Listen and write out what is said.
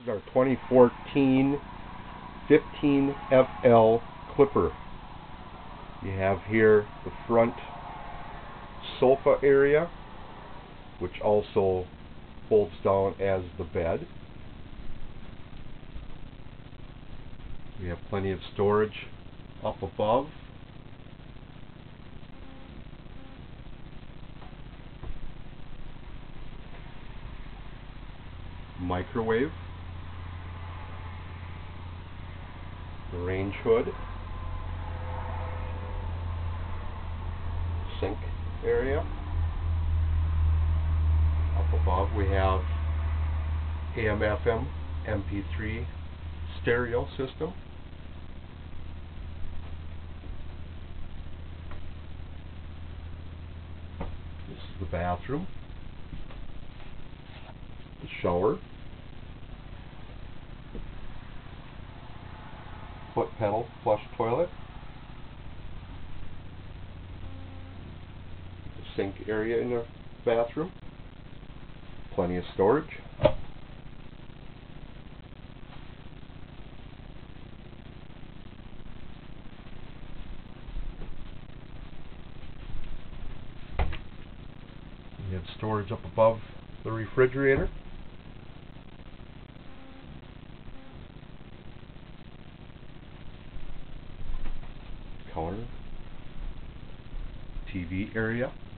This is our 2014 15FL Clipper. You have here the front sofa area, which also folds down as the bed. We have plenty of storage up above. Microwave. The range hood. Sink area. Up above we have AM/FM MP3 stereo system. This is the bathroom. The shower. Foot pedal flush toilet. The sink area in the bathroom. Plenty of storage. You have storage up above the refrigerator. Counter. TV area.